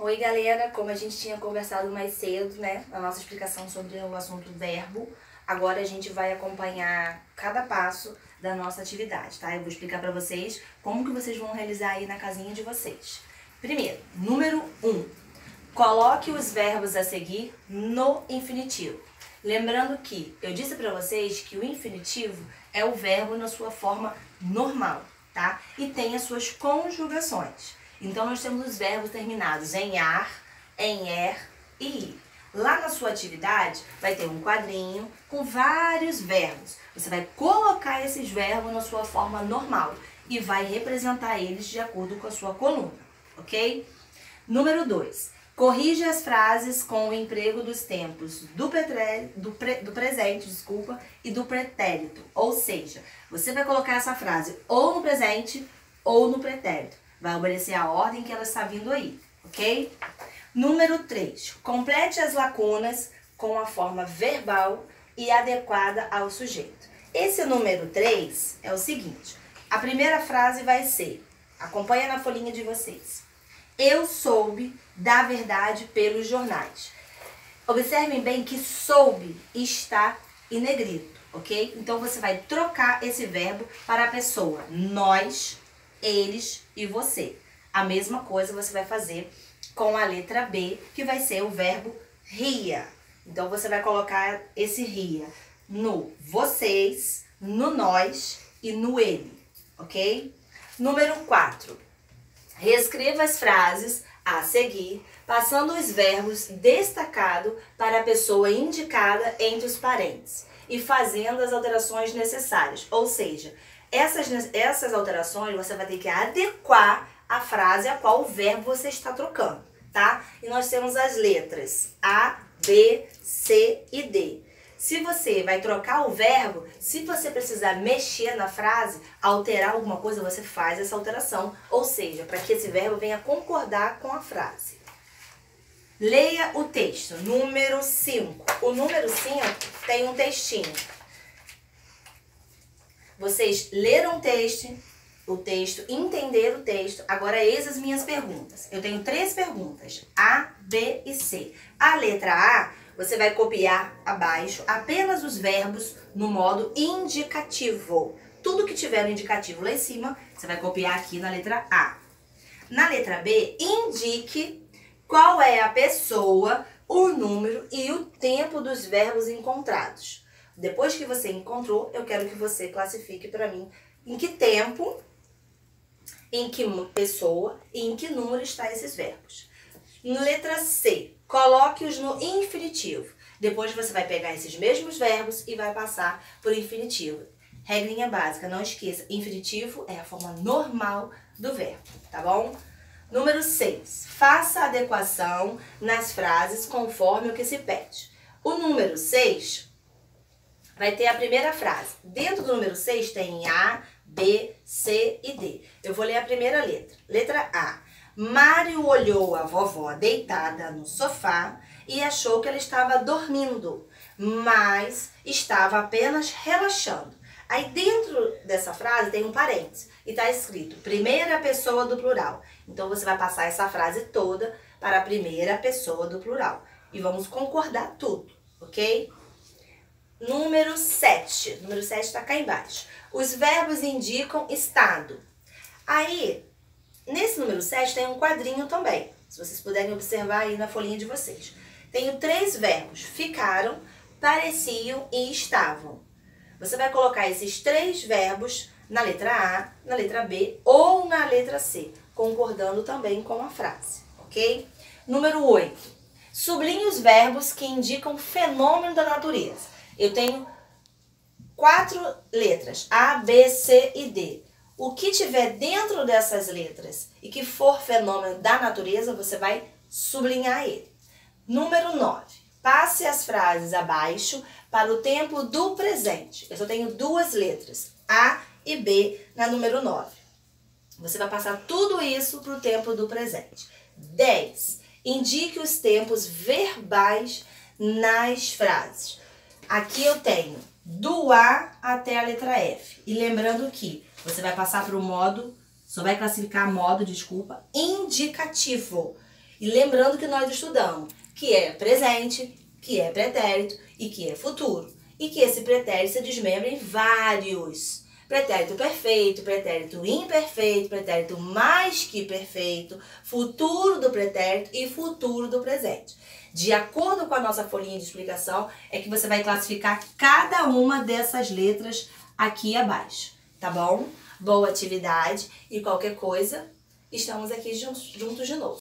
Oi, galera! Como a gente tinha conversado mais cedo, né, na nossa explicação sobre o assunto verbo, agora a gente vai acompanhar cada passo da nossa atividade, tá? Eu vou explicar pra vocês como que vocês vão realizar aí na casinha de vocês. Primeiro, número 1. Coloque os verbos a seguir no infinitivo. Lembrando que eu disse pra vocês que o infinitivo é o verbo na sua forma normal, tá? E tem as suas conjugações. Então, nós temos os verbos terminados em ar, em er e ir. Lá na sua atividade, vai ter um quadrinho com vários verbos. Você vai colocar esses verbos na sua forma normal e vai representar eles de acordo com a sua coluna, ok? Número 2. Corrija as frases com o emprego dos tempos do presente, e do pretérito. Ou seja, você vai colocar essa frase ou no presente ou no pretérito. Vai obedecer a ordem que ela está vindo aí, ok? Número 3. Complete as lacunas com a forma verbal e adequada ao sujeito. Esse número 3 é o seguinte. A primeira frase vai ser, acompanha na folhinha de vocês. Eu soube da verdade pelos jornais. Observem bem que soube está em negrito, ok? Então, você vai trocar esse verbo para a pessoa nós, eles e você. A mesma coisa você vai fazer com a letra B, que vai ser o verbo ria. Então, você vai colocar esse ria no vocês, no nós e no ele, ok? Número 4. Reescreva as frases a seguir, passando os verbos destacado para a pessoa indicada entre os parênteses e fazendo as alterações necessárias. Ou seja, essas alterações você vai ter que adequar a frase a qual o verbo você está trocando, tá? E nós temos as letras A, B, C e D. Se você vai trocar o verbo, se você precisar mexer na frase, alterar alguma coisa, você faz essa alteração. Ou seja, para que esse verbo venha concordar com a frase. Leia o texto, número 5. O número 5 tem um textinho. Vocês leram o texto, entenderam o texto. Agora, eis as minhas perguntas. Eu tenho 3 perguntas, A, B e C. A letra A, você vai copiar abaixo apenas os verbos no modo indicativo. Tudo que tiver no indicativo lá em cima, você vai copiar aqui na letra A. Na letra B, indique qual é a pessoa, o número e o tempo dos verbos encontrados. Depois que você encontrou, eu quero que você classifique para mim em que tempo, em que pessoa e em que número estão esses verbos. Letra C, coloque-os no infinitivo. Depois você vai pegar esses mesmos verbos e vai passar por infinitivo. Regrinha básica, não esqueça, infinitivo é a forma normal do verbo, tá bom? Número 6, faça a adequação nas frases conforme o que se pede. O número 6 vai ter a primeira frase. Dentro do número 6 tem A, B, C e D. Eu vou ler a primeira letra. Letra A. Mário olhou a vovó deitada no sofá e achou que ela estava dormindo, mas estava apenas relaxando. Aí dentro dessa frase tem um parênteses e está escrito primeira pessoa do plural. Então você vai passar essa frase toda para a primeira pessoa do plural. E vamos concordar tudo, ok? Número 7. Número 7 está cá embaixo. Os verbos indicam estado. Aí, nesse número 7 tem um quadrinho também. Se vocês puderem observar aí na folhinha de vocês. Tenho 3 verbos. Ficaram, pareciam e estavam. Você vai colocar esses 3 verbos na letra A, na letra B ou na letra C, concordando também com a frase, ok? Número 8. Sublinhe os verbos que indicam fenômeno da natureza. Eu tenho 4 letras, A, B, C e D. O que tiver dentro dessas letras e que for fenômeno da natureza, você vai sublinhar ele. Número 9. Passe as frases abaixo para o tempo do presente. Eu só tenho 2 letras, A e B, na número 9. Você vai passar tudo isso para o tempo do presente. 10. Indique os tempos verbais nas frases. Aqui eu tenho do A até a letra F. E lembrando que você vai passar para o modo, só vai classificar modo, indicativo. E lembrando que nós estudamos que é presente, que é pretérito e que é futuro. E que esse pretérito se desmembra em vários. Pretérito perfeito, pretérito imperfeito, pretérito mais que perfeito, futuro do pretérito e futuro do presente. De acordo com a nossa folhinha de explicação, é que você vai classificar cada uma dessas letras aqui abaixo, tá bom? Boa atividade e qualquer coisa, estamos aqui juntos de novo.